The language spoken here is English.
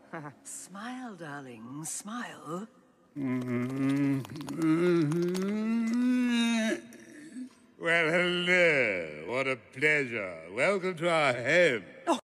Smile, darling, smile. Well, hello. What a pleasure. Welcome to our home.